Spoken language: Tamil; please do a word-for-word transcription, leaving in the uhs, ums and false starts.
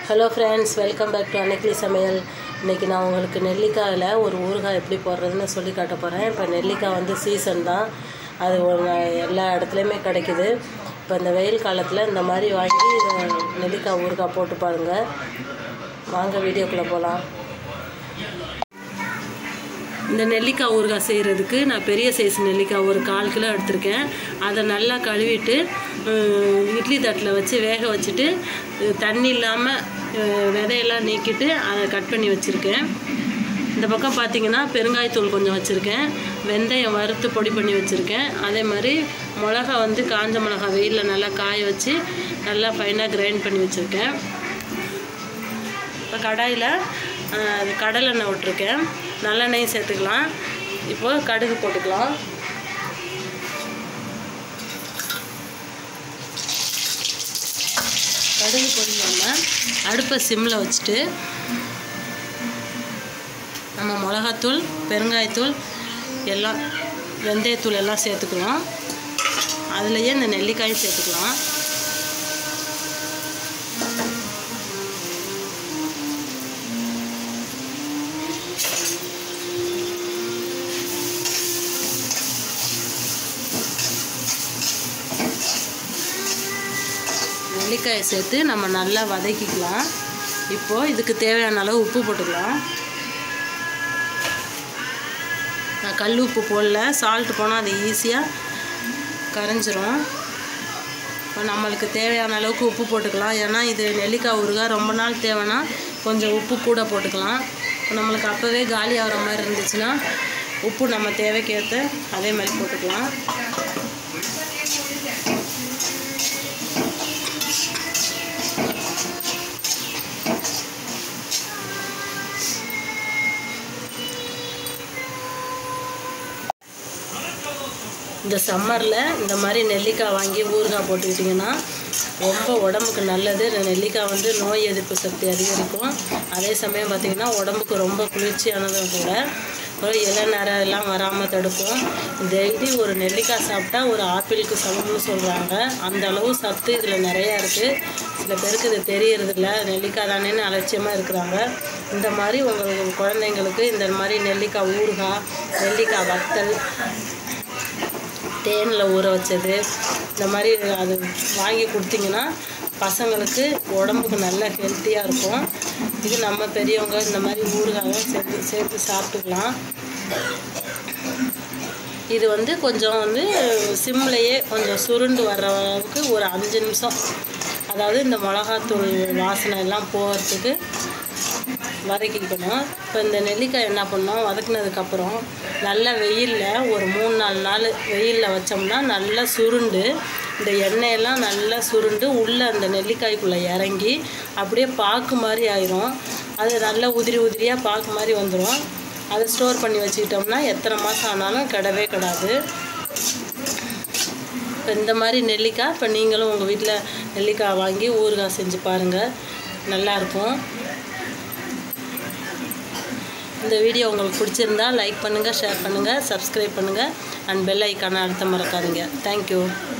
Hello friends, welcome back to Annaikili சமையல். இன்றைக்கி நான் உங்களுக்கு நெல்லிக்காயில் ஒரு ஊறுகாய் எப்படி போடுறதுன்னு சொல்லி காட்ட போகிறேன். இப்போ நெல்லிக்காய் வந்து சீசன் தான், அது ஒரு எல்லா இடத்துலையுமே கிடைக்குது. இப்போ இந்த வெயில் காலத்தில் இந்த மாதிரி வாங்கி நெல்லிக்காய் ஊறுகாய் போட்டு பாருங்கள். வாங்க வீடியோக்குள்ளே போகலாம். இந்த நெல்லிக்காய் ஊறுகாய் செய்கிறதுக்கு நான் பெரிய சைஸ் நெல்லிக்காய் ஒரு கால் கிலோ எடுத்திருக்கேன். அதை நல்லா கழுவிட்டு இட்லி தட்டில் வச்சு வேக வச்சுட்டு தண்ணி இல்லாமல் விதையெல்லாம் நீக்கிட்டு அதை கட் பண்ணி வச்சுருக்கேன். இந்த பக்கம் பார்த்திங்கன்னா பெருங்காயத்தூள் கொஞ்சம் வச்சுருக்கேன், வெந்தயம் வறுத்து பொடி பண்ணி வச்சுருக்கேன். அதே மாதிரி மிளகா வந்து காஞ்ச மிளகா வெயிலில் நல்லா காய வச்சு நல்லா ஃபைனாக கிரைண்ட் பண்ணி வச்சுருக்கேன். இப்போ கடாயில் கடலெண்ணெய் விட்டுருக்கேன், நல்லெண்ணெயும் சேர்த்துக்கலாம். இப்போது கடுகு போட்டுக்கலாம். கடுகு பொரியாமல் அடுப்பை சிம்மில் வச்சுட்டு நம்ம மிளகாத்தூள், பெருங்காயத்தூள் எல்லாம், வெந்தயத்தூள் எல்லாம் சேர்த்துக்கலாம். அதுலேயே இந்த நெல்லிக்காயும் சேர்த்துக்கலாம். நெல்லிக்காயை சேர்த்து நம்ம நல்லா வதக்கிக்கலாம். இப்போது இதுக்கு தேவையான அளவு உப்பு போட்டுக்கலாம். நான் கல் உப்பு போடல, சால்ட் போனால் அது ஈஸியாக கரைஞ்சிரும். இப்போ நம்மளுக்கு தேவையான அளவுக்கு உப்பு போட்டுக்கலாம். ஏன்னா இது நெல்லிக்காய் ஊறுகாய் ரொம்ப நாள் தேவைன்னா கொஞ்சம் உப்பு கூட போட்டுக்கலாம். நம்மளுக்கு அப்போவே காலி ஆகிற மாதிரி இருந்துச்சுன்னா உப்பு நம்ம தேவைக்கேற்ற அதே மாதிரி போட்டுக்கலாம். இந்த சம்மரில் இந்த மாதிரி நெல்லிக்காய் வாங்கி ஊறுகாய் போட்டுக்கிட்டிங்கன்னா ரொம்ப உடம்புக்கு நல்லது. நெல்லிக்காய் வந்து நோய் எதிர்ப்பு சக்தி அதிகரிக்கும். அதே சமயம் பார்த்திங்கன்னா உடம்புக்கு ரொம்ப குளிர்ச்சியானதும் கூட. அப்புறம் இளநரை எல்லாம் வராமல் தடுக்கும். டெய்லி ஒரு நெல்லிக்காய் சாப்பிட்டா ஒரு ஆப்பிளுக்கு சமம்னு சொல்கிறாங்க. அந்த அளவு சத்து இதில் நிறையா இருக்குது. சில பேருக்கு இது தெரியறதில்ல, நெல்லிக்காய் தானேன்னு அலட்சியமாக இருக்கிறாங்க. இந்த மாதிரி உங்களுக்கு குழந்தைங்களுக்கு இந்த மாதிரி நெல்லிக்காய் ஊறுகாய், நெல்லிக்காய் வத்தல், தேனில் ஊற வச்சது, இந்த மாதிரி அது வாங்கி கொடுத்திங்கன்னா பசங்களுக்கு உடம்புக்கு நல்ல ஹெல்த்தியாக இருக்கும். இது நம்ம பெரியவங்க இந்த மாதிரி ஊறுகாயை சேர்த்து சேர்த்து சாப்பிட்டுக்கலாம். இது வந்து கொஞ்சம் வந்து சிம்லையே கொஞ்சம் சுருண்டு வர்ற அளவுக்கு ஒரு அஞ்சு நிமிஷம், அதாவது இந்த மிளகாத்தூள் வாசனை எல்லாம் போகிறதுக்கு வதக்கிக்கணும். இப்போ இந்த நெல்லிக்காய் என்ன பண்ணோம், வதக்கினதுக்கப்புறம் நல்லா வெயிலில் ஒரு மூணு நாலு நாள் வெயிலில் வச்சோம்னா நல்லா சுருண்டு, இந்த எண்ணெயெல்லாம் நல்லா சுருண்டு உள்ளே அந்த நெல்லிக்காய்க்குள்ளே இறங்கி அப்படியே பாக்கு மாதிரி ஆயிரும். அது நல்லா உதிரி உதிரியாக பாக்கு மாதிரி வந்துடும். அதை ஸ்டோர் பண்ணி வச்சுக்கிட்டோம்னா எத்தனை மாதம் ஆனாலும் கிடவே கிடாது. இப்போ இந்த மாதிரி நெல்லிக்காய் இப்போ நீங்களும் உங்கள் வீட்டில் நெல்லிக்காய் வாங்கி ஊறுகாய் செஞ்சு பாருங்கள், நல்லாயிருக்கும். இந்த வீடியோ உங்களுக்கு பிடிச்சிருந்தா லைக் பண்ணுங்கள், ஷேர் பண்ணுங்கள், சப்ஸ்கிரைப் பண்ணுங்கள், அண்ட் பெல் ஐக்கானை அழுத்த மறக்காதீங்க. தேங்க்யூ.